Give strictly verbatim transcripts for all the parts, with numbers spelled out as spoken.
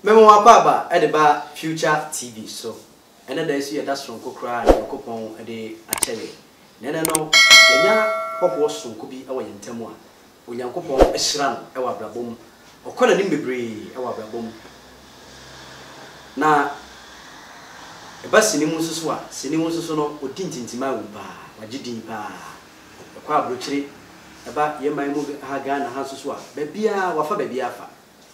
Memo Aquaba, Edeba, Future T V so. And then there's a that's from Kokra and Copon a day at Chile. Nana no, Yanya, what was from Kubi away in Temwa. When Yankopon a shran, our brabum, or call a nimby, our brabum. Na a bus in Mususwa, Sinimusuno, or Tintin Timauba, Majidi Pa, a quab brutally about Yamamu Hagan Hasuswa, Babia, Wafa Babiafa.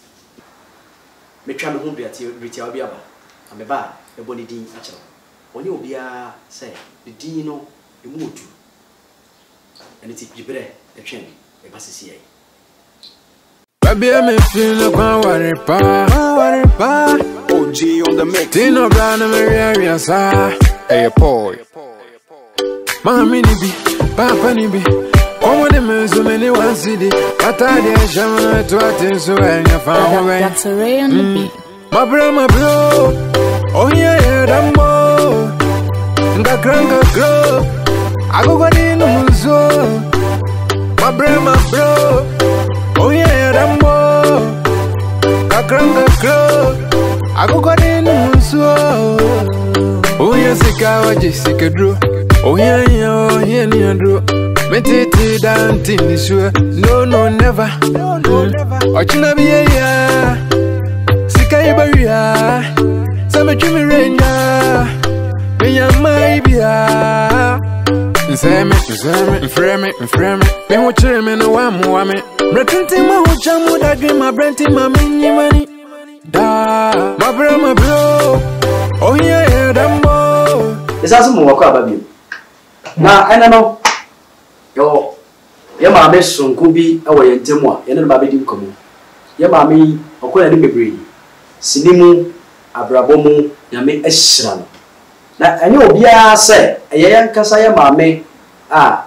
Me try me home be at retail biaba. I'm a bar, a bonny dean at all. When you be a say, the dino, the mood. And it's Gibre, the train, a passy. Baby, I'm feeling like worry pa, worry pa. O G on the mix. Dino Brown and Maria, sir. Hey, boy. Mammy, Papa, Nibi. Come on, the so many one city. But I did show to attend so I found away. That's a ray on the beat. My bro, my bro. Oh, yeah, yeah, that more. And that crank grow. I go in the muzo. My bro, my bro. Oh, yeah, yeah, that more. That crank grow. I go in the muzo. Oh, yeah, Sika, Jessica drew. Oh, yeah, yeah, oh, yeah, yeah, drew. Metete down in this way. No, no, never. No, no, never. Ochina be ya. Sika ibaria. Some dreamy ranger. Me ya my bia. Nseme, nseme, frame, frame. Me ho chere me no wa mo wa me. Bretinti ma ho jamu da dream ma brenti ma me nyi mani. Da, my bro, my bro. Oh yeah, yeah, da mo. Is asu mo wakọ ababi. Na ena no. Yo, ya maame sonko bi awo ye ntemu a ye ne ba be di nkomo. Ya maame okola ni bebre. Sinimu abrabomu ya me ehira no. Na anye obi a se ye yankasa ya maame a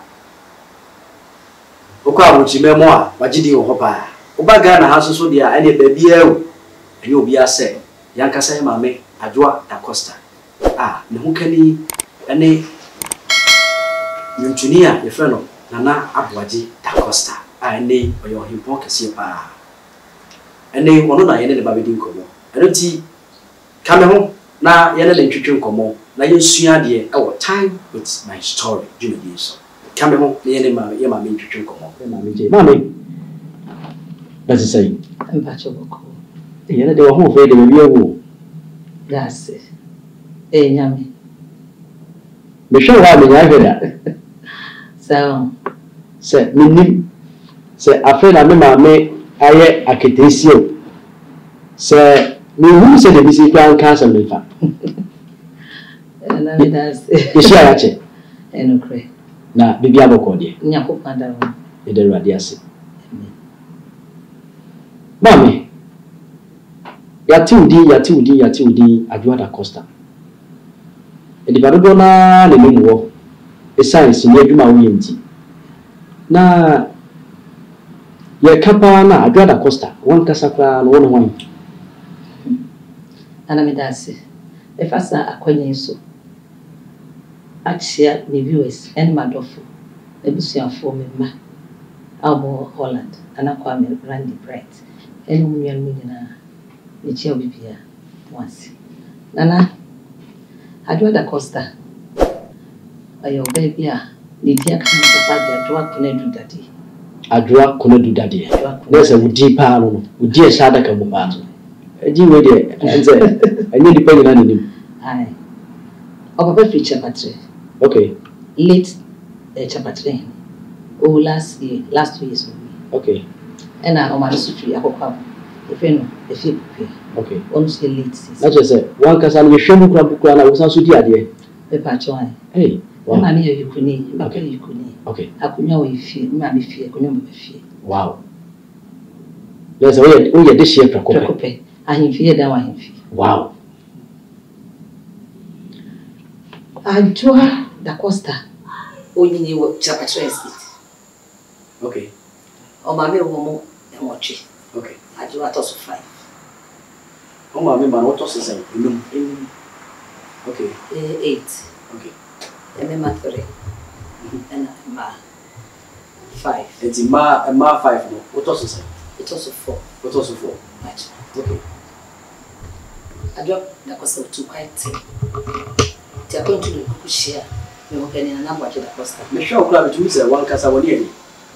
okwa awochi memo a wagidi wo hopa. Obaga na hasoso dia anye ba bia o. Anye obi a se yankasa ya maame Adwoa Da Costa. Ah, ne ho kani ene Yuntunia ye freno Nana Abuaji Da Costa. I ne oyo himpo kese pa. Ene ono na ye ne ba be di nkomo. Eno ti kame ho na ye ne le ntwetwe nkomo na ye sua de e wo time with my story jumedi so. Kame ho ye ne ma ye ma me ntwetwe nkomo. Ye ma me je. Ma me. That's it say. Mpa choboko. Ye ne de wo ho fe de be wo. That's it. Eh nyame. Me show ha me ya hweda. So, say minim say afena me ma me aye aketesio say me hu say de bisi kwa cancer me fa na me das e shi arache enokre na bibi aboko de nyakopa da wo e de radi ase mami ya ti udi ya ti udi ya ti udi Adwoa Da Costa e di badodo na le mu wo e science ni adwuma wo yenti na ye kapa na Adwoa Da Costa won kasa kra no won hwan ana me das e fasa akwanya so achia ni viewers en madofo e busuafo me ma abo Holland ana kwa me Randy Bright en mu nyan mu nyina e chia bibia once nana Adwoa Da Costa ayo baby a ni dia kan papa de Adwoa Konedu Dade Adwoa Konedu Dade na se wudi pa no wudi e sha daka mu pa so eji we de enze enye di pa nyina nim ai o papa fi chapter okay late uh, chapter oh last year last two years okay and I o ma so fi akokwa e fe no e fi pe okay on say late season na je se wan kasa no hwemu kura bukura na wo san so di ade e pa cho ai hey wow ma mi yikuni ba ka yikuni okay akunya wo ifi ma mi fi akunya mo fi wow yes we we de share prakope prakope ahimfi da wa ahimfi wow Adwoa Da Costa onyini wo chapter estate okay o ma me wo mo e mo twi okay Adwoa to so five o ma me ma no to so say enum enum okay eh eight okay and then ma three and ma five it's ma ma five no what to say it also four what to so four right okay dropped the cost of two quite. They are going to share. We will get in a number of the cost. Michelle Crab to say one Casawani.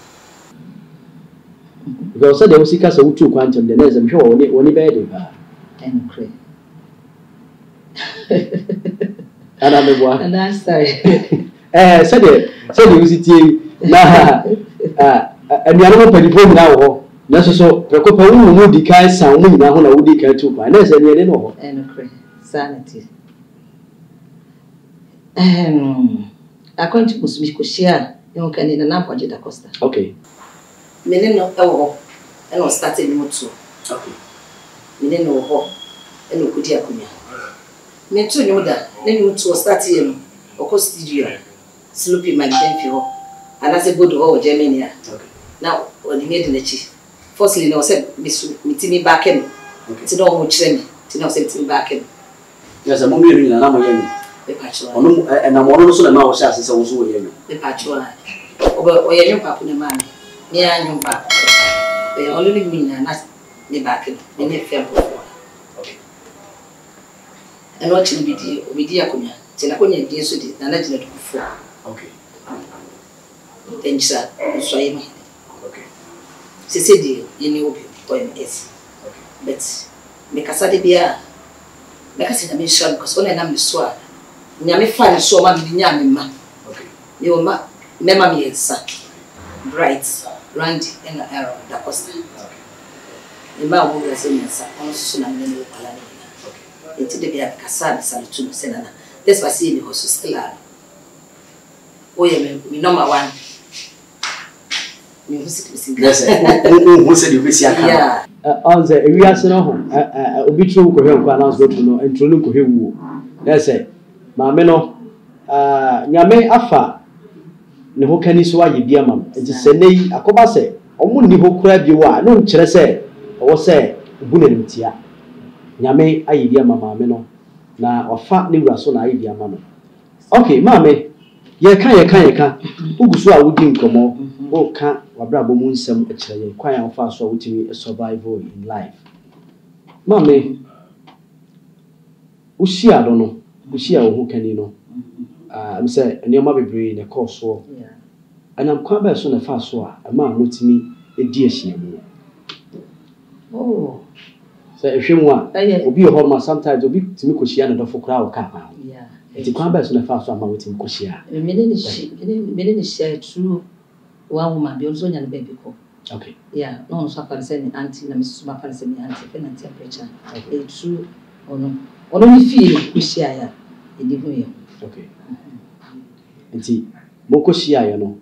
Because they will see us a two quantum, the next I'm sure only only bed. And pray. And I'm the one. And I'm sorry. Eh, said it, said you see tea. Nah, and the other penny now. That's so, Precopa would decay some women now would decay too. My nurse and you know. And pray. Sanity. Um, according to Musmiko share, you can in a number of the costa. Okay. Menino, oh, and was starting more too. Okay. Menino, oh, and you could hear me. Me too, you that, then you two starting, or cost studio, sloopy my gentle, and as a good old Germania. Okay. Now, when you made the chief, firstly, no said, Miss Mitini back in, to know which them, to know something back in. There's a movie and I'm a the patch, and I'm one of those mouse as also the patch. Or your young papa, man, near young papa. They only mean and not the back in the fair before. And watching video with Diaconia, till I couldn't get to it, and I did before. Okay. Then, sir, so I mean. Okay. She said, you know, point is. But make a sad beer. Make us in a mission because only I'm the sword. Nyame find so much in Yamima. Okay. You ma, Mamma, me, sir. Bright, Randy, and the arrow, that was the man who was in the sun, also not many Palani. Into the Bia Cassad, Salutun, Senana. That's why seeing the horse still are. Oh, yeah, me number one. Yes, who said you miss your yeah. On the we are so a bit true, announce go to know and to look him. That's it. Mameno, uh, Yame Afa, no can is why you be a man. It is a nay, a cobase, or wouldn't you crab you are, no chese, or say, Bunetia. Yame, I be a mamma meno. Now, or fat nigger, so I be a mamma. Okay, mammy, ye can ye can ye can. Who so I wouldn't come more. Oh, can't, or bravo moon some actually, quite fast so to me a survival in life. Mammy, Ushi, I don't know. Ushi, who can you know? I'm say, and your mother be in a course war. And I'm quite best on a fast war. A man with me a dear she. Oh, say if you want, will be a home sometimes will be to me Cushiana for crowd cap. Yeah, it's quite best on a fast one with him Cushia. A million share true. One woman be also young baby. Okay. Yeah, no, so I can send auntie, Missus Mapan send me auntie, and temperature. A true or no, or only feel we share in the way. Okay. And see, Mokoshia, you know.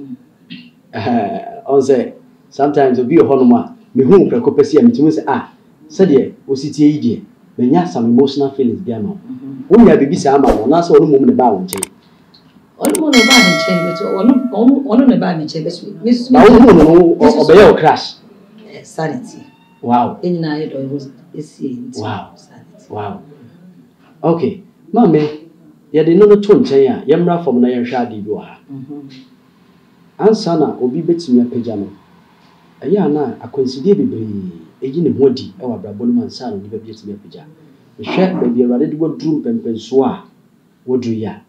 On say, sometimes will be a honoma, me whom Precopesia, me to say, ah, said ye, was it ye, when you have some emotional feelings, dear no. When you have a baby, Sama, and that's all the moment about Jay. One of the chambers, one of the bad chambers, Miss Obey crash. Sanity. Wow. In night or was wow. Wow. Okay, Mammy, you didn't know the tone, Chaya, Yamra from Naya Shadi Boha. And Sana will be betting me a pajama. A yana, I consider be a yin body, our Brabonman son will be a beauty pajama. The shed may be a ready wood droop and pensoir. What do ya?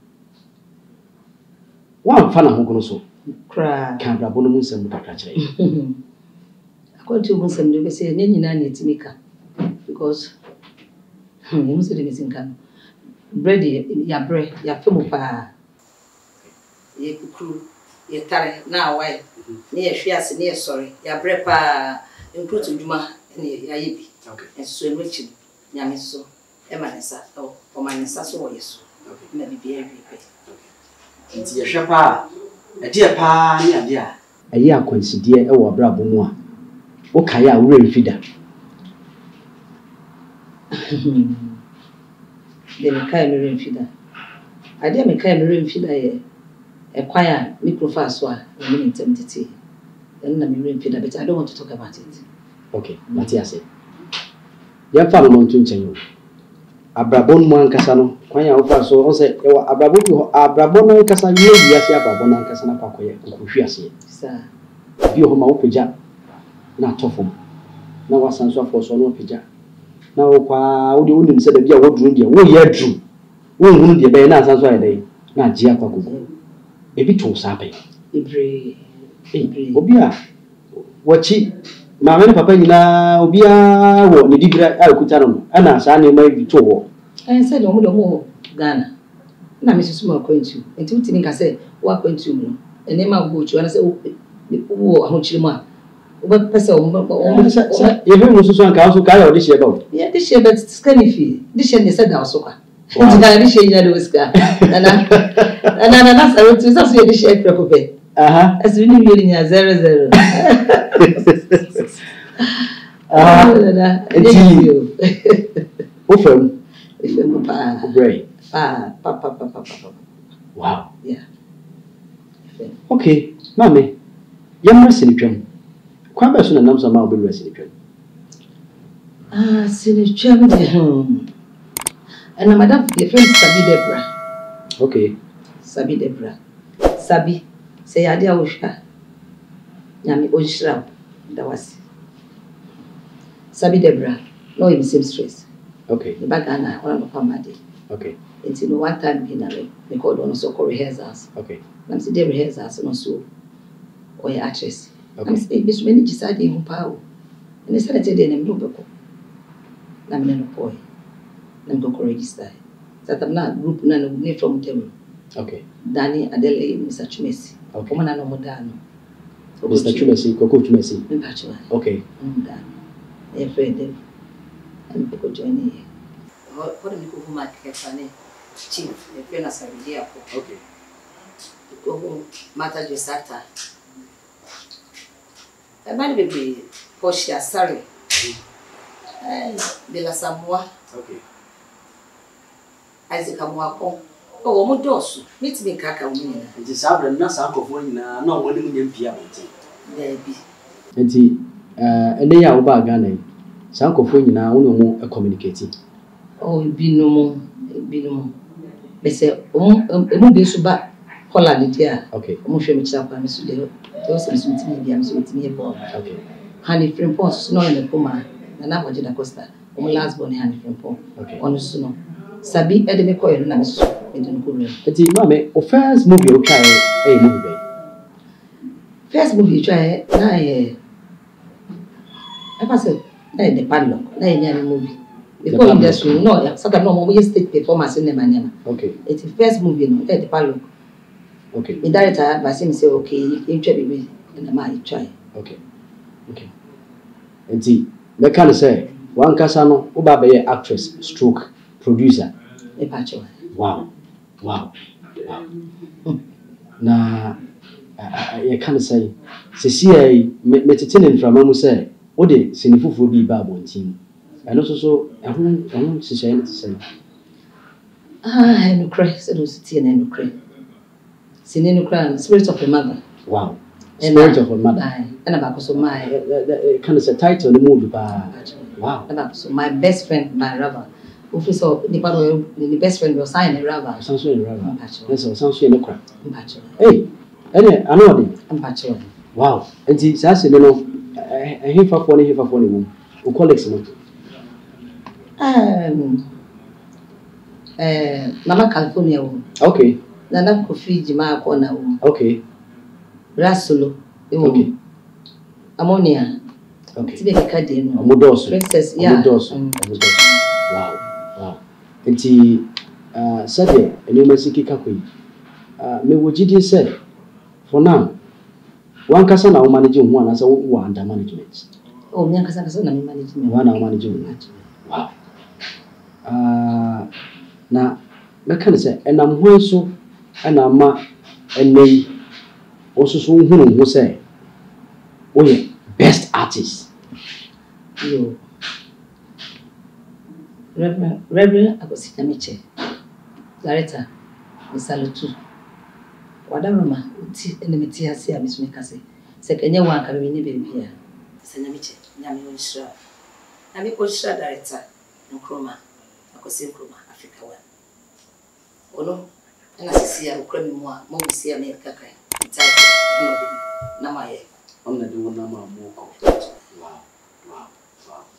One fan of Hogonoso. Cry, can't Rabonomus and Mutacatre. According to Muslim, they say, Nanny Nanny Timika. Because Muslim is in Can. Bread, ya bread, ya Fumopa. Ye crew, ye tarry, now white, near Shias, near sorry, ya brepa, include Juma, and Yabi. And so Richard, Yamiso, Emanesa, or my Sasso, yes, maybe be every day. It's your shapa, a dear pa, near dear. A year consider our bravo moi. Okaya rain feeder. Then a kind rain feeder. I dare me kind rain feeder a quiet microfast one in intensity. Then I'm rain feeder, but I don't want to talk about it. Okay, Matthias said. Your father won't change you. Abrabon one Casano, Quaya offer so on say, Abrabo, Abrabon Casano, yes, Abrabon Casana Pacoya, Cufiasi. Sir, if you home out pija, not tough. Now was answer for so no pija. na wo kwa wo de wonim se da bia wo duru de wo ye duru wo hunu de be na asan so ayede na agye akwa kogo ebi to sa pe Ibre eh obi a wachi maame ne papa nyina obi a wo ne dibira a kuta no ana sa ne mai bi to wo I said omo do mo Ghana na me susu ma kwantu enti wutini ka say wa kwantu no ene ma go chu ana say wo ahochiri ma wo pese o mo ye he mo susu anka so ka ya odi she ba yeah this year but scanny fee this year they said that so ka enti na this year ina do ska na na na na na sa tu sa so this year prekope aha as we ni bi nya zero zero ah enti o fam ife mo pa great ah pa pa pa pa pa wow yeah okay mame yamma sinitwam kwa ba so na nam so ma oberu sinitwam ah sinitwam de hmm and madam the friend Sabi Debra okay Sabi Debra Sabi say ade a wo hwa nyame o hira da wasi Sabi Debra no him same stress okay the bagana ona no pamade okay it's in one time he na me called on so rehearsals okay nam say the rehearsals no so o ya actress okay am say be so many gisade hu pa o and say that dey na me do beko na me no boy na me go register that am na group na no from them okay Danny Adele Mister Chumesi okay o na no modano Mister Chumesi Koko Chumesi me pa chwa okay modano e friend and go join here what do you go mark kefane chief e pe na Sabi hapo okay go mata je sata e ba ni bebe poshia sorry eh de la Samoa okay Isaac Amuako o mo dosu meet me kaka wo ni nti sabra na sa akofo nyina na woni mu nyempia bonti there be nti eh ene ya wo ba Ghana sa akofo nyina wo no mo communicate o binumu binumu be say o mo be so ba Holland dia okay o mo hwe me kira kwa me so de o so so ntimi bia me so ntimi e bo okay Honey Frimpong no in the Puma na na Boje da Costa o mo last born Honey Frimpong okay on so no Sabi e de me koyo na me so e de ko re nti mame o first movie o try e movie be first movie try na e I pass na the padlock na e nya movie because industry no ya sata no mo stage performance in the mania okay it's the first movie no the padlock okay the director ba say okay you try baby and ma try okay okay nti me kan say wan kasa no wo ba be actress stroke producer e pa cho wow wow wow na I can't say Cecilia metitinin from Mamu say, what the Sinifu be babble team. And also so I won't I won't say anything. ah I no cry so do sit and no cry sin no cry spirit of the mother Wow. Spirit of a mother. and about so my kind of a title the movie ba. Wow. about so my best friend my rubber officer the part the best friend was sign a rubber Sounds so rubber. That's That's sounds so no cry. mpacho Hey, any I know it. mpacho Wow. And the sassy no I hear for funny, hear for funny woman. Who collects no. um eh Mama California wo Okay. Nana Kofi Jima ko na wo Okay. Rasolo e wo Okay. Ammonia Okay. tibe ka de no Amodoso. princess yeah Amodoso. Amodoso. Wow. Wow. Enti uh sade eni masiki kakoi. Uh me wojidi say for now one kasa na wo manage ho ana say wo under management. oh me kasa kasa na me manage me One na manage ho. Wow. Uh na me kan say enam ho so ana ma enei osusu hunu ho say wo ye best artist. yo Reverend Reverend Agosita Meche director Misalutu wadaroma uti enemeti ase a misumi kase se kenye wan ka me ni bebi a se nyamiche nyame onshira nyame onshira director Nkrumah akosi Nkrumah Africa one ono na sisi ya ukrami mwa mo bisi ya me kaka itaki no de na maye I'm not doing no more. Wow. Wow. Wow.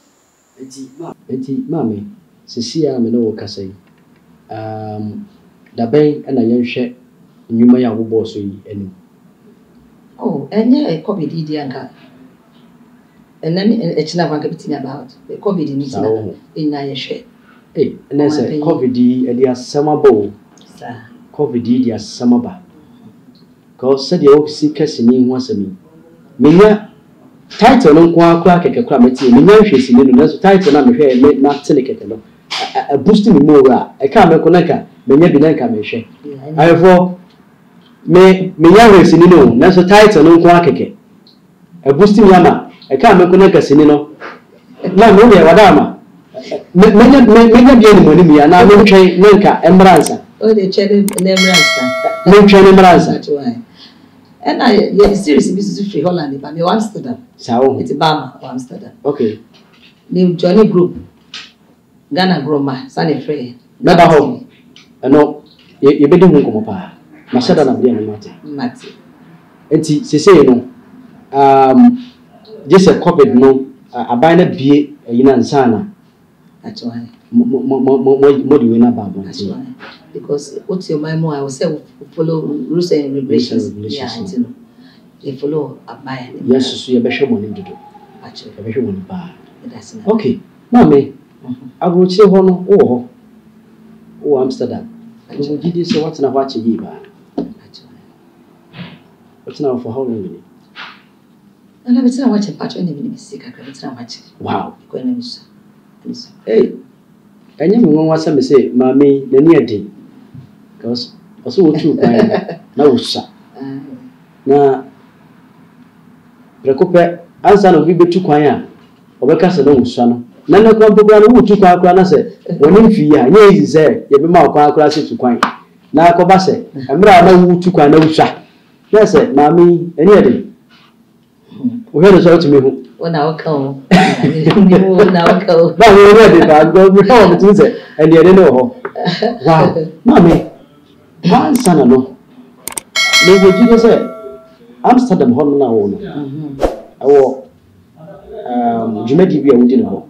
enti ma enti maame sisi a me no wo kasa yi um daben na yenhwe nnwuma ya wo boss yi anim oh enye covid di anka enani echina banka bitini about the covid ni tina ina yehwe eh na say covid e dia samabo sa covid dia samaba ko se dia o si kasini ho asami menya title no kwa kwa keke kwa meti menya hwe sini no so title na mehwe me na tele keke no a boost me more e ka me ko naka menya bi na ka mehwe ayefo me menya hwe sini no na so title no kwa keke a boost me ama e ka me ko naka sini no na no me wadama menya menya bi ni moni mi na me twen nka emransa o de chele nemransa me twen emransa and I yeah series business free Holland but me Amsterdam sawo it's Bama Amsterdam okay new Johnny group Ghana Groma Sunny Free Never home no ye be di hu komo pa masada na bia na mate mate enti sese no um just a covid no abai na bie yina nsana that's why mo mo mo mo di we na ba bo that's why because what's your mind more I will say follow rules and regulations yeah you know they follow abai yes so ye be hwe mo ni dodo actually ye be hwe mo ni ba that's not okay mama abrochi ho no wo ho wo Amsterdam wo gidi so what na ho ache yi ba actually what na for how long ni na betina wache pacho ene bi ni sika ka betina wache wow ko ene mi so hey anya me won wasa me say mama nani ade because also wo tu kwan na wo sa na rekope ansa no bi betu kwan a obeka se no wo sa no na na kwa bugwa no wo tu kwan akra na se woni mfi a nye easy say ye be ma kwan akra se tu kwan na akoba se amra na wo tu kwan na wo sa na se mama ani ade wo he no so to me hu ona wako ni wona wako ba wo ready ba go mi ho mi tin se ani ade no ho wow mama han sana no le go ji se Amsterdam ho na wo no awo um jumedi bi a wudi no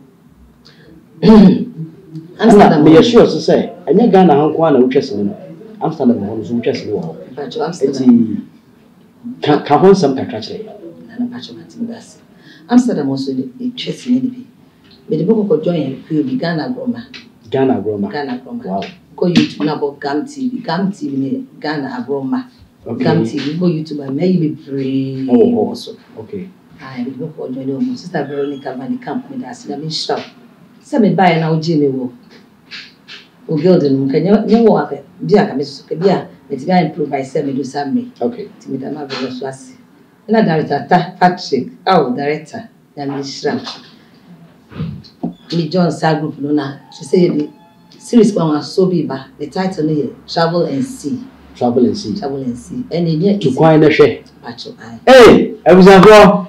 Amsterdam me sure so say anya Ghana han kwa na wutwese no Amsterdam ho so wutwese no ho pacho Amsterdam ka ka hon sam ka kire na pacho matimdas Amsterdam also the chess ni bi me de boko ko join ku bi Ghana Groma Ghana Groma Ghana Groma wow go YouTube na bo Gam T V Gam T V ni Ghana Groma Gam T V go YouTube and may be free also okay I be boko join no sister Veronica Van Camp me da sila me shop se me buy na oji me wo o gilden mu kanya nye wo aka bi aka me so ka bi a me ti ga improvise se me do sam me okay ti me da ma be so ase na director ta Patrick oh director na me shram me John Sa group no na she say the series kwa so bi ba the title no here Travel and See Travel and See Travel and See and e to kwai na hwe pacho ai eh abuzafo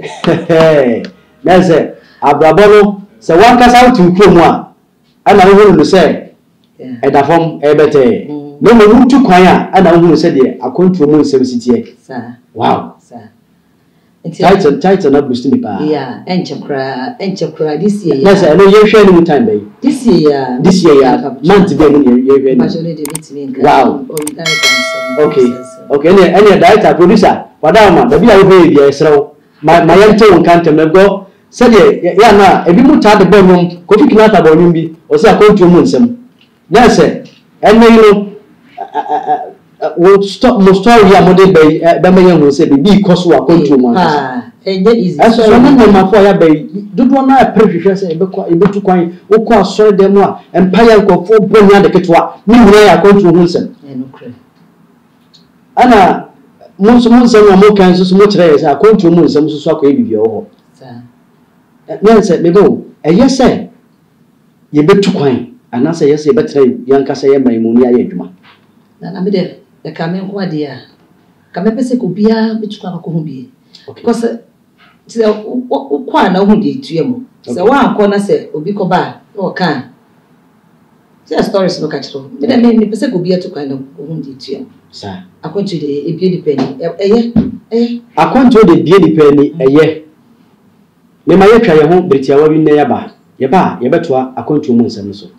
na se abrabo no se wan kasa tu krom a ana wo no se e da fom e bete no mo mutu kwan a ana wo se de akonto mo nsem sitie sa wow sa title title na boost me pa yeah enchekra enchekra this year na se no ye hwe ni time bay this year this year ya month be no ye hwe ni pacho ne de meeting wow okay okay any any director producer wadama da bia wo be bia esrew ma ma yente won kantem na go se de ya na ebi mu ta de bo nyum ko fi kinata bo nyum bi o se akonto mu nsem na se enne you wo stop mo story ya mo de be be me yan wo se bi ko so akonto mu ah enye easy so so na ma fo ya be dodo na prehwehwe se be ko e betu kwan wo ko asore dem a empire ko fo bo nya de ketwa ni wura ya akonto mu nsem ana mun so mun san mo kan so mo kire yesa akonto mu nsem so so akoy bibia wo sa na se me go eye se ye betu kwan ana se yesa ye betre yanka se ye maimu ni aye dwuma na na me de e ka me ko ade a ka me pese ko bia betu kwa ko hu bi because se o kwa na hu de tue mu se wa anko na se obi ko ba o kan se stories no ka chiro me de me pese ko bia tu kwa na hu de tue mu sa akonto de e bia di pani eye eh akonto de bia di pani eye me ma ye twa ye ho britiawa bi na ya ba yeba yebetwa akontu mu nsem so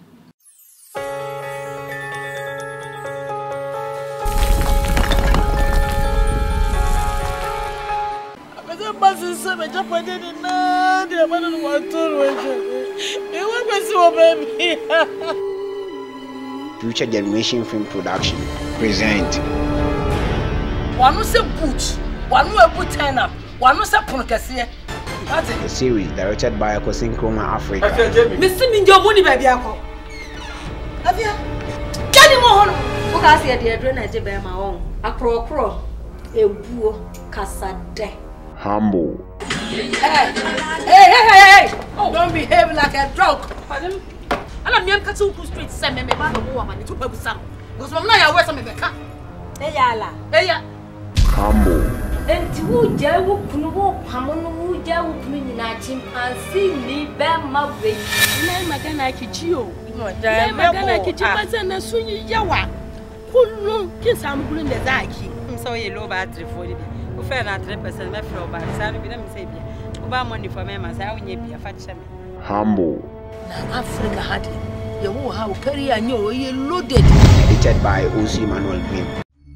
Future Generation Film Production present One say boot, one way boot turn up, one say Punkasier. A series directed by Akosin Kroma Africa. Mister Minjo Money baby ako. Avia. Kani mo hono. O ka se de adre na je be ma won. Akro kro. Ebuo kasade. Humble. Hey. Hey hey hey hey. Oh, don't behave like a drunk. Pardon? Ala mi am katu ku street se me me ba no wo ma ni to babu sam. Because mama na ya we se me be ka. E ya la. E ya. Humble. Enti wo ja wo kunu wo kwamo no wo ja wo kunu nyina chimpanzee ni be ma we. Na magana kichi o. Na magana kichi ma se na sunyi yawa. Kunu kin samu gulun da zaki. So ye low battery for it. O fe na three percent me flow back. Sa bi na me say bia. O ba money for me ma sa onye bia fa che me. Humble. Na Africa had ye wo ha o career anyo ye loaded. Edited by O C Manuel Green.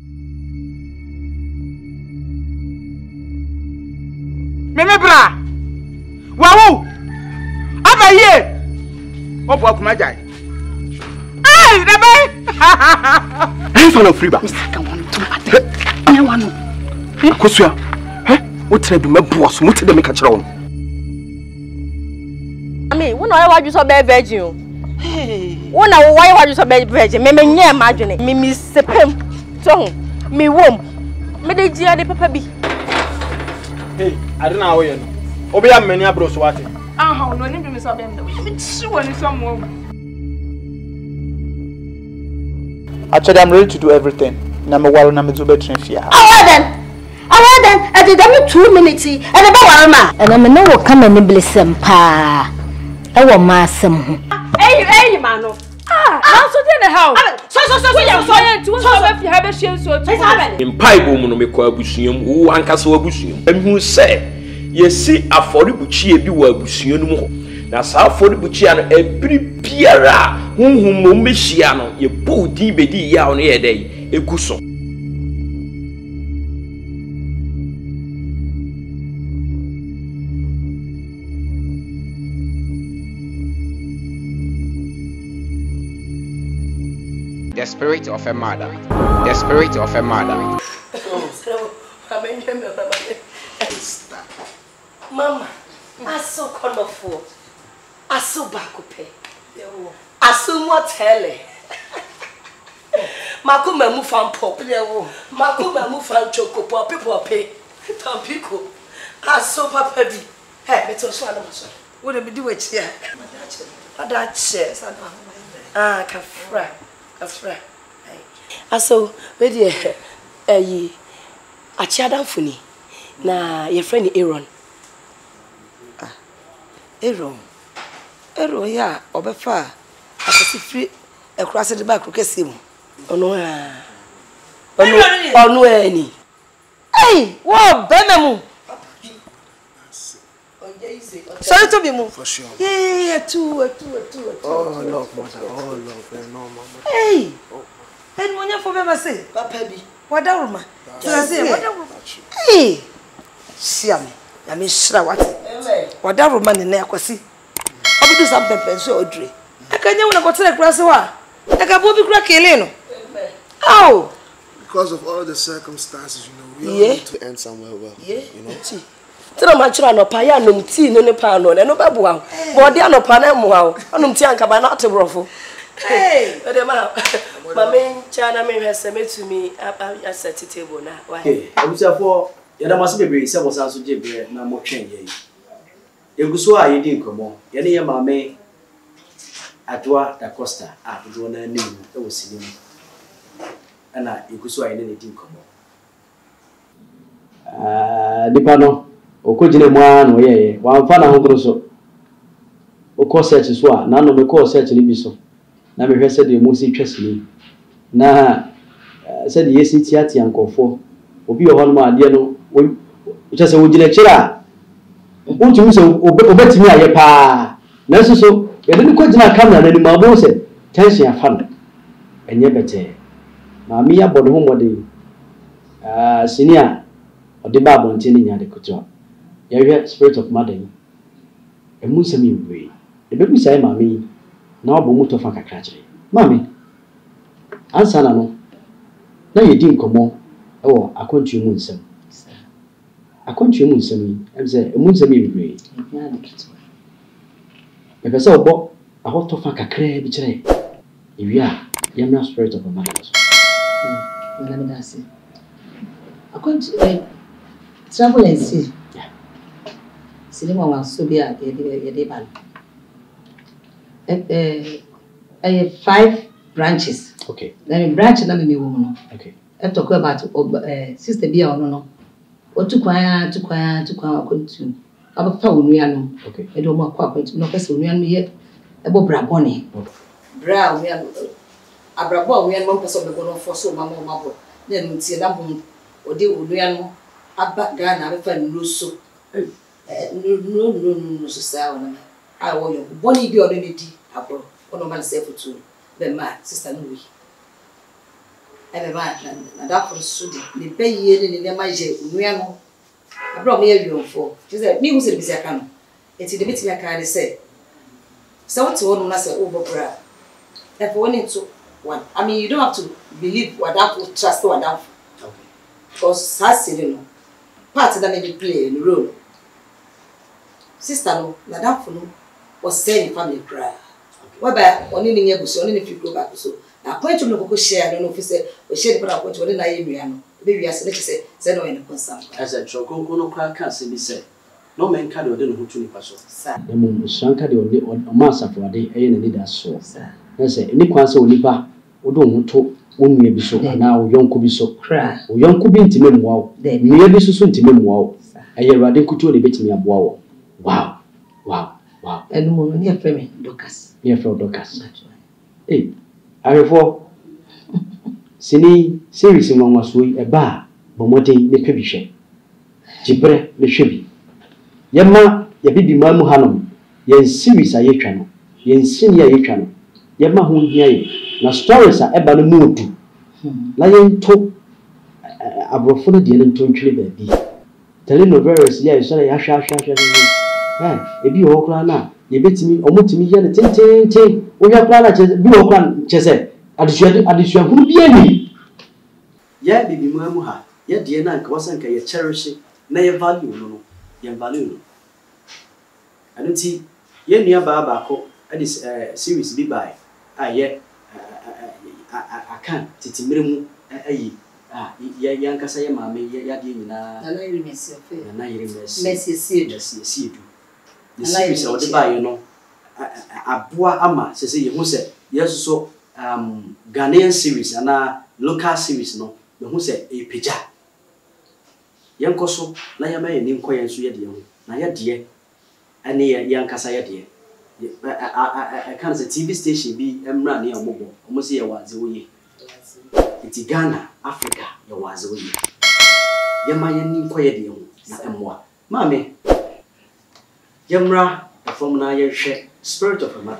Meme bra. Wawu. Abaye. Obo akuma jai. Ai, dabai. Ai fa no free ba. Saka won to ade. Me wanu. Akosua. Eh? Wo tere bi mabuo so muti de me ka kire won. Ami, wo na waju so be virgin o. Hey. Wo na wo waju so be virgin. Me me nye ma adwene. Me mi sepem. So, me wom. Me de gia de papa bi. Hey, I don't know how you know. Obi am many abro so what? Aha, no ni bi me so be me. Me tsi woni so mo. Actually, I'm ready to do everything. Number one, number two, bedroom fear. Alright then. Alright then. I did them two minutes. And about ma. And I'm no come and bless them pa. I want my some. Hey, hey, mano. Ah, now so dey the house. So so so so you so you so so fi have share so to. Mpai bo mu no me kwa abusuam wo ankasa wa abusuam. Ehun se yesi aforibuchi e bi wa abusuam no ho. Na sa aforibuchi ano ebiri biara hunhum mo mehia no ye bodi bedi ya no ye dey ekuso. The spirit of a mother. The spirit of a mother. Mama, I so colorful. I so bakupe. I so more tele. Makuma move from pop. Makuma move from choco pop. People pay. Tampico. I so papa bi. Hey, beto so ana so. What do we do it here? What that chairs? Ah, kafra. Kafra. Aso, where the eh achiada funi na your friend Aaron. Ah, Aaron. Aaron ya obefa akasi free e cross the back kesi mu. Ono ah. Ono ono eni. Hey, wo bema mu. Sorry to be mu. For sure. Yeah, two, two, two. Oh, love, mother. Oh, love. No, mama. Hey. Hey, when you for me say, Papa bi. What da roma? You say, what da roma? Hey. Siam. Ya me shira what? What da roma ne na akwasi. Obi do some pepper so odre. Akanya wona go tell krase wa. Aka bo bi kura kele no. Oh. Because of all the circumstances, you know, we all Yeah. need to end somewhere well. Yeah. You know. Tira ma chira no pa ya nom tea no ne pa no. Ne no ba bua. Bo de anopa na mu ha. Onom tea anka ba na atebrofo. Hey, but ma, my main channel me has sent to me at set table now. Okay, abusa for yada mase bebre se bosa so jebre na mo twen ye. Eguso a yedi nkomo. Ye ne ye maame Adwa da Costa a do na nim e wo sini mu. Ana eguso a ye ne di nkomo. Ah, dipa no okojine mu a no ye ye. Wa mfa na ho so. O ko search so a na no me ko search ni bi so. Na me hwese de mo si twasini na se de yesi tiati ankofo obi o hono ma ade no o chese wo gina kira unti mu se obetimi aye pa Nurse so, you didn't quite come and any more said, tension a fun. And yet, better. Mamma bought home what the uh, senior or the Bible and telling you the couture. You hear spirit of mother. A musami way. The baby say, Mammy, now Bomuto Faka Cratchery. Mammy, answer no. Now you didn't come on. Oh, I can't you moon some. I can't you moon some. I'm saying, a musami way. If I saw Bob, I want to fuck a crab each day. If you are, you're not spirit of a mother. Let me see. I can't travel and see. Cinema was so be at the I have five branches. Okay. Then a branch and me woman. Okay. I talk about sister Bia or no. What to choir, to choir, to choir, to our phone, we are no. Okay. I don't want to no person, we are yet about Braboni. Bra, we are a Brabo, we are one person going for so mamma marble. Then we see a number or deal with Riano, a back gun, I find Russo. No, no, no, no, so I want you. Bonnie be already abroad. One of my self too. The man, sister Louis. Every man, and that for Sudi. The pay ye in the Maje, Riano. I brought me a view for. She said, me who said, Miss Yakano. It's the bit I can say. So what's one when I say over bra? And for one into one. I mean, you don't have to believe what that will trust what that. Okay. Because Sassy, you know, part of that may play in the role. Sister no, na that for no was saying family cry. Whereby only in your bush, only if you go back so. Now, point to no share, I don't know if you say, or share the point to the Nayamiano. Baby, I said, say, say no in the concern. As a choco, no crack can't say, say, no man can do who to pass. The moon was shanka the master for a day, and need us so. I say, any quanso nipa, or don't talk, one may be so, now young could be so cry, or young could be intimate wow, they may be so soon to me wow. I hear rather could to debate me a wow. Wow, wow, wow. And woman near Femi, Docas. Near from Docas. Hey, I have four. Sini, series in one was we a bar, Bomote, the Pebisha. Jibre, the Shibi. Yamma, ya bibi Mamu Hanum, yen series a ye channel, yen senior ye channel. Yamma who ye, na stories are eba no mood. Lion talk a brofona the end to baby. Telenovelas, yes, I ash ash ash. Eh, ebi o kra na, ye betimi, omotimi ye ne ten ten ten. O ya kra na che bi o kra che se, adisua adisua hu bi ani. Ye bibi mu amu ha, ye de na nka wasan ka ye cherish na ye value no no, ye value no. Anu ti ye nua ba ba ko, adis eh series bi bai. Ah ye akan titimire mu ayi. Ah, ya yankasa ya mame ya de nyina. Na na yiri mesi ofe. Na na yiri mesi. Mesi siedu. Mesi siedu. The series of the buy, you know, Abua Ama says, you who said, yes, so um Ghanaian series and a local series, no, the who said a pija. Young Coso, Layama and Inquire and Suyadio, Naya dear, and near young Casaya dear. I can't say T V station be Emra near mobile, almost here was the way. It's Ghana, Africa, your was the way. Yamayan Inquire dear, not more. Mammy. Yamra, the from Naya share spirit of a mother.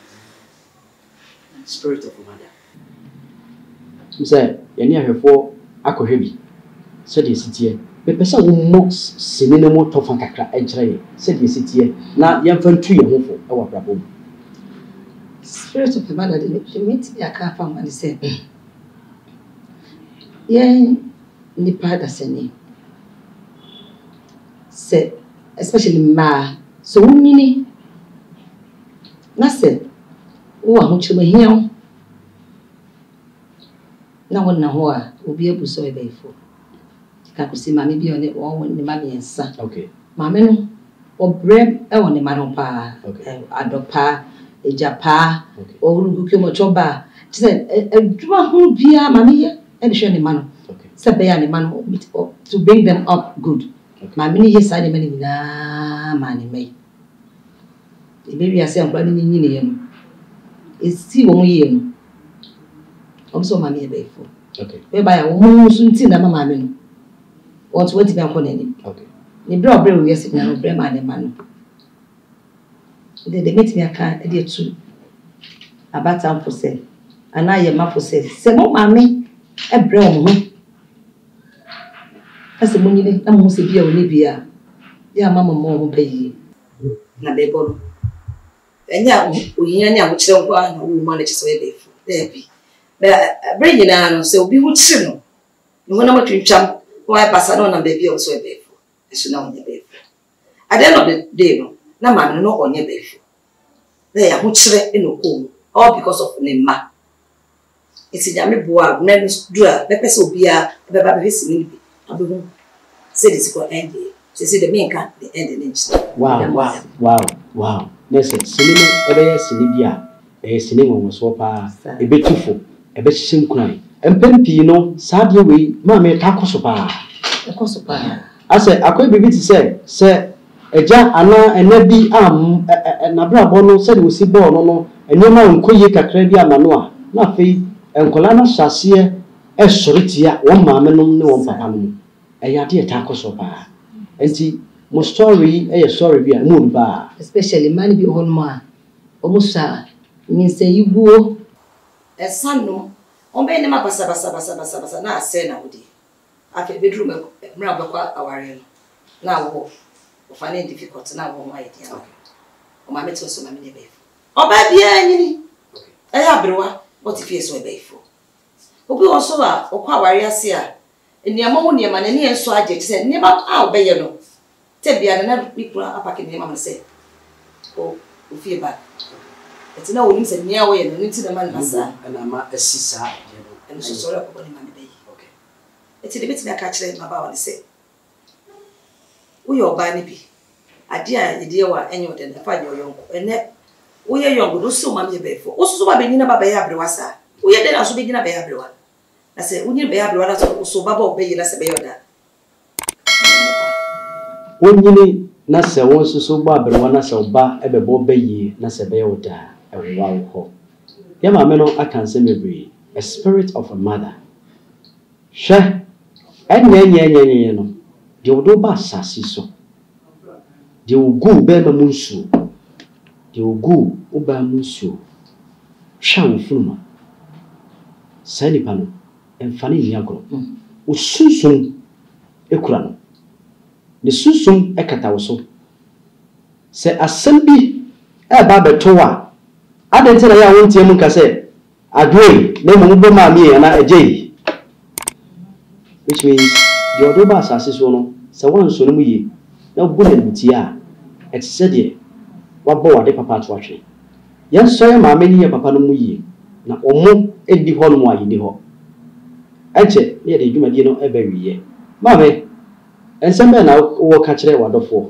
Spirit of a mother. So say, any of her four aqua heavy. Said you sit here. But person who mocks sinning more tough and cacra and tray. Said you sit here. Now, young friend tree and hopeful, our problem. Spirit of a mother didn't meet me a car from and said, yeah, Nipa that's a name. Said, especially Ma. So many. Nothing. Oh, I want you to hear. No one know will be able to say before. I could see mammy be on it all when the mammy and son. Okay. Mammy or bread on the man pa. Okay. Adopa, a japa, or Lukumo Choba. She said, a drum who be a mammy and show the man. Okay. Sabay the man to bring them up good. My many years I many na money may. The baby I say I'm running in Union. It's still one year. Also, mammy a bayful. Okay. Whereby a woman soon see the mamma. What's what if I'm calling him? Okay. The broad brain, yes, no, Breman and man. de de metimi aka de etu abata mfo se ana ye mafo se se mo maame ebre o mo ase mo nyine na mo se bia o ne bia ya mama mo mo bayi na be bolo enya oyinya ne awokyere nko a na wo ma na kyese we be fu there bi be bring na no se obi hu kyere no no na matwintwam why passa no na be bia o so we be fu eso na onye be fu at the end of the day no na ma no onye be fu there ya hu kyere enoko all because of ne ma iti nyame boa na dura be pese obi a be ba be sini bi abehu say this go end say say the main can the end the wow wow wow wow nese sinimo ebe ya sinibia eh sinimo nso pa ebe tufo ebe hyenkran empempi no saade we ma me ta koso pa koso pa ase akoy bibi ti say say eja ana enabi am na bra bo no say we si bo no no enema nkoye kakra bi amano a na fei enkola na hyase e soritia won maame no ne won papa no eyade ta koso pa enti mo story eh sorry bia mo ba especially man bi hon ma omusa min say yugo esano on be ne mabasa basa basa basa basa na ase na wodi afi bedroom mra bakwa aware no na wo o fane difficult na wo ma idea o ma meto so ma me ne be o ba bia nyini eh abrewa what if yes we be fo obi won so ba o kwa aware ase a eniamo wo niema na ne enso age se niema a obeye no tebia na bikura apake niema ma se o ofie ba eti na wonim se nia wo ye no nti na man asa na ma asisa je no en so so ra ko ni ma me be okay eti de beti na ka kire ma ba wa se wo yo ba ni bi ade a yede wa enyo de na fa je yonko ene wo ye yonko do so ma me be fo wo so ba be nyina ba ba ya abrewa sa wo ye de na so be nyina ba ya abrewa na se wo nyina ba ya abrewa na so so ba ba o be yi na se be yoda wonyini na se won so ba abrewa na se oba ebe bo be yi na se be yoda ewa ho ya ma me no akanse mebre a spirit of a mother she enye enye enye enye no de wodo ba sasi so de ogu be ma munsu de ogu oba munsu sha wofuma sani pano emfani ni agro o sunsun ekura no ne sunsun ekata wo so se asambi e ba betowa adentina ya wontie mu ka se adwe na mu bo ma mi na ejei which means the odoba asase so no se won so no mu yi na bu na muti a et se de wa bo wa de papa to atwe yen so ya ma me ni ya papa no mu yi na omo edi ho no mu ayi ni ho eche ye de dwuma die no e ba wiye ma me ensembe na wo ka kire wa dofo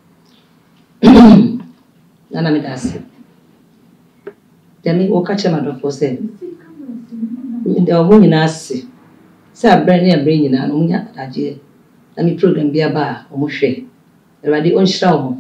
nana me dase demi wo ka kire ma dofo se nde o nyina ase se abre ne abre nyina no munya adaje na mi program bia ba o mo hwe erade on hira o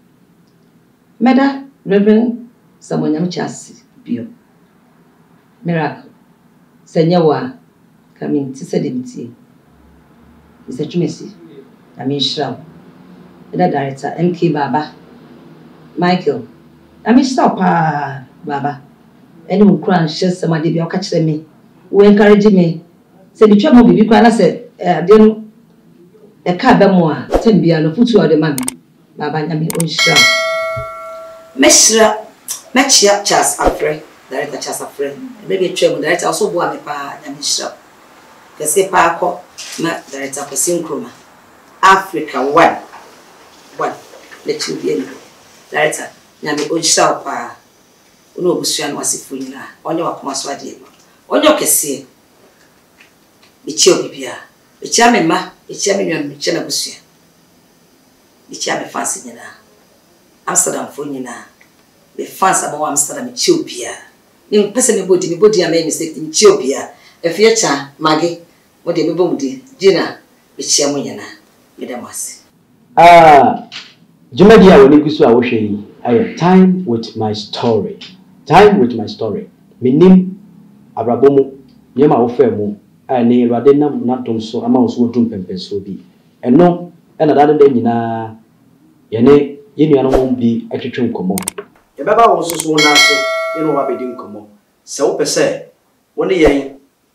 meda reverend samonyam chasi bio miracle senyawa kamin ti se demti ise tumesi na mi hira eda director M K Baba Michael na mi stop pa baba eni mo kran hye semade bia o ka kire me we encourage me se di twa mo bibi kwa na se ade no e ka ba mo a tembia no futu o de man baba nyame on hira meshira mechia Charles Afre director Charles Afre maybe twa mo director also bo a me pa nyame hira kese pa akọ na director ko Sinkroma Africa one one let you be director nyame on hira pa ono obusua no asifo nyina onye wakoma so ade no onye okese bichi obibia bichi amema bichi amenwa bichi na busua bichi ame fancy nyina Amsterdam fo nyina be fancy abo Amsterdam bichi obia ni pese me body me body ame mistake bichi obia efie cha mage mo de me bomudi jina bichi amo nyina medamasi ah jumadi a woni gusu a wo hwe yi aye time with my story time with my story minim abrabomu nyema wo fa mu ani Awurade nam natom so ama wo so dum pempenso bi eno ena dade de nyina ye ne ye nuanom bi atwetwe nkomo e baba wo so so na so e no wa bedi nkomo se wo pese wo ne yen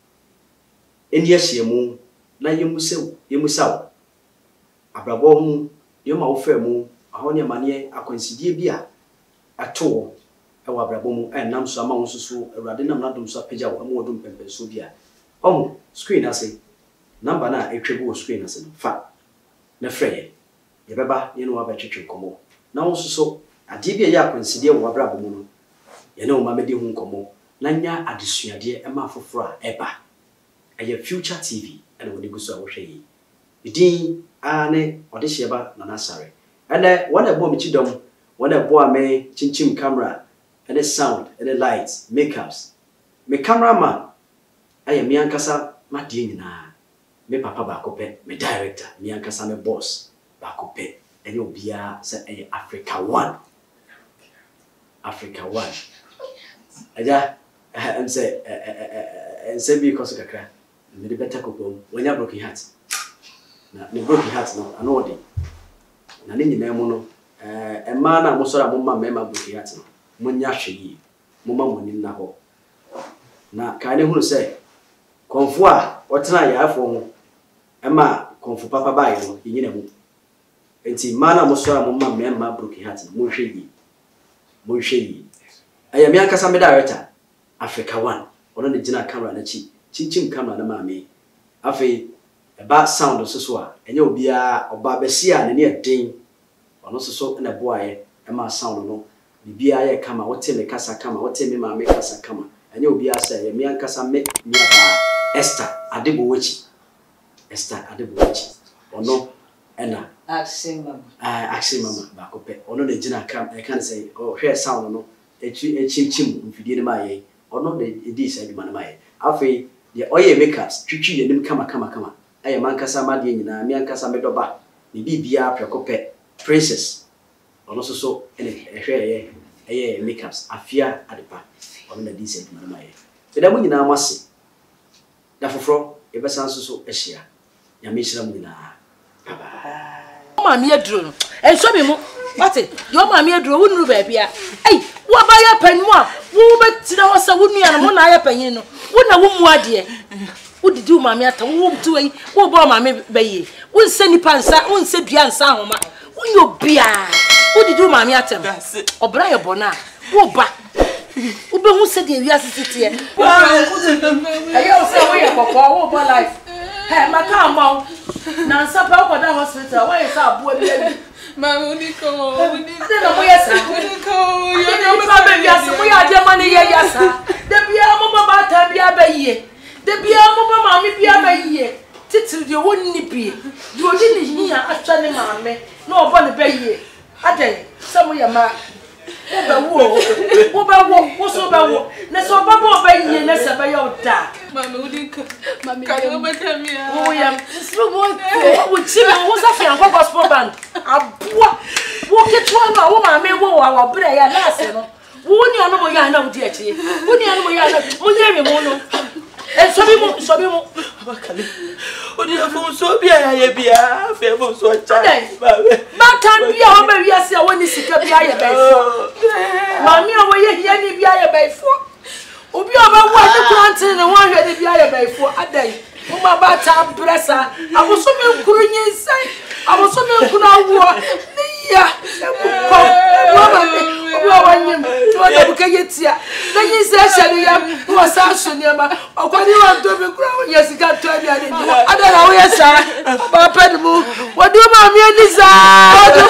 eni ahyiamu na yemusew yemusaw abrabo mu yema wo fa mu aho ne mane akwansidie bi a ato e wa abrabo mu enam so ama wo so so awurade nam na dum so apagya wo ama wodum pempenso bi a omo screen ase number na etwebu wo screen ase no fa na frɛ ye beba ye no wa betwetwe nkomo na wo so so ade bi ya akwansidie wo abrabo mu no ye ne wo ma medi hu nkomo na nya adesuade e ma foforo a eba eye Future T V and we go so ahwe yi idin ane odehye ba na nasare ene wona ebo mi chidom wona ebo ame chinchim camera and sound and lights makeups me cameraman aye mi ankasa ma die nyina me papa ba ko pe me director mi ankasa me boss ba ko pe ene obia se eye Africa one Africa one aja em say em say bi koso kakra me de better kokom when you broken heart na me broken heart no ano odi na ne nyina mu no eh e ma na mo sora mo ma me ma broken heart no mo nya hwe yi mo ma mo nim na ho na ka ne hunu say konfo a otena ya afo ho e ma konfo papa ba yi no yinyina mu enti ma na mo sora mo ma me ma broken heart no mo hwe yi mo hwe yi aya me akasa me director Africa one ono ne gina camera na chi chinchim camera na maame afi ba sound so so a enye obia oba besia ne ne den ono so so na boaye e ma sound no bibia ye kama wote me kasa kama wote me maame kasa kama enye obia say me ankasa me nya ba Esther Adebowachi Esther Adebowachi ono ena Action mama ah action mama ba ko pe ono ne gina cam e kan say oh hwe sound no echi echimchim mfidie ne ma ye ono de edi say duma na ma ye afi ye oye makers twitwi ye nim kama kama kama aye mankasa ma de nyina mi ankasa me doba ni bibia prekope princess ono so so ene ehwe ye eye makers afia adepa ono na di say duma na ma ye eda mu nyina amase da foforo e besa so so ehia ya me hira mu nyina baba ma mi aduro no enso me mu wate yo ma mi aduro wonu ba bia ei wo ba ya panu a wo be tira wo sa wonu ya no mo na ya panyin no wo na wo mu ade wo didi wo ma mi ata wo mtu yi wo bo ma mi baye wo nse nipa nsa wo nse dua nsa homa wo yo bia wo didi wo ma mi ata obra ye bona wo ba wo be hu se de wi asisitie ayo se wo ye kokko wo bo life he maka ma na nsa pa ko da hospital wo ye sa abo bia Mama uniko uniko na moya sa uniko yo no ba be bia se moya je mane ye ya sa de bia mo ba ta bia ba yie de bia mo ba ma mi bia ba yie titiri de wonni bie de odi ni hia atwa ne ma me na obo ne ba yie adai se moya ma wo ba wo wo ba wo wo so ba wo na so ba ba ba yie na se ba yo da mama uniko mama ka yo ba kamia wo ya so mo wo chi mo wo sa fi an gospel band abua wo ketwa no wo ma me wo wa wa bra ya na ase no wo ni ono mo ya na wo di achi wo ni ono mo ya na mo nya me mo no e so bi mo so bi mo abakale o di afo so bia ya ye bia fe mo so cha ba ba kan bia o ba wi ase a wo ni sika bia ye ba ifo ma mi o wo ye ye ni bia ye ba ifo obi o ba wo ni kwanti ne wo hwe ni bia ye ba ifo adai mo ma ba ta bresa aboso me nkuru nyinsai aboso me nkuru awo ni ya ko wo ba me obi o wanyem to da buka yetia na nyinsa hye ya wo sa so ne ma okwani wa to me kura wo yesika to bia ni adara wo yesa ba ped mu wo do ma mi ani za wo do